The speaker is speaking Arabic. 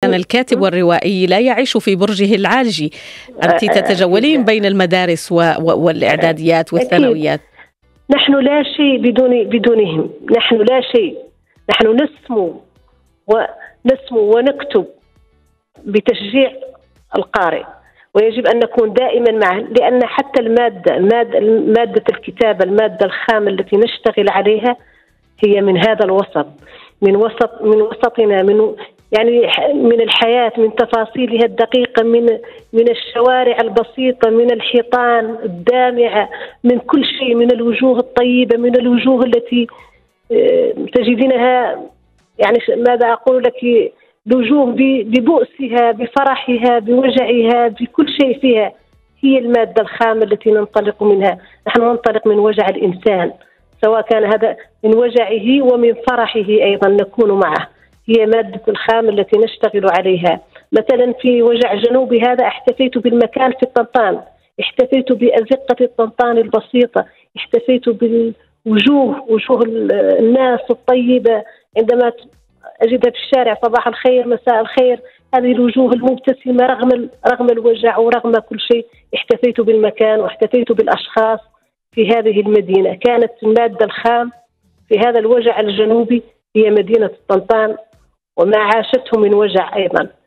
كان الكاتب والروائي لا يعيش في برجه العاجي. أنت تتجولين بين المدارس والإعداديات والثانويات. نحن لا شيء بدونهم، نحن لا شيء، نحن نسمو ونكتب بتشجيع القارئ، ويجب أن نكون دائما معه، لأن حتى مادة الكتابة، المادة الخام التي نشتغل عليها هي من هذا الوسط، من وسطنا، من الحياة، من تفاصيلها الدقيقة، من الشوارع البسيطة، من الحيطان الدامعة، من كل شيء، من الوجوه الطيبة، من الوجوه التي تجدينها، يعني ماذا أقول لك، الوجوه ببؤسها، بفرحها، بوجعها، بكل شيء فيها. هي المادة الخام التي ننطلق منها. نحن ننطلق من وجع الإنسان، سواء كان هذا من وجعه ومن فرحه أيضا نكون معه. هي مادة الخام التي نشتغل عليها. مثلا في وجع جنوب هذا احتفيت بالمكان في الطنطان، احتفيت بأزقة الطنطان البسيطة، احتفيت وجوه الناس الطيبة عندما أجدها في الشارع، صباح الخير، مساء الخير، هذه الوجوه المبتسمة رغم الوجع ورغم كل شيء. احتفيت بالمكان واحتفيت بالأشخاص في هذه المدينة. كانت المادة الخام في هذا الوجع الجنوبي هي مدينة الطنطان وما عاشته من وجع أيضا.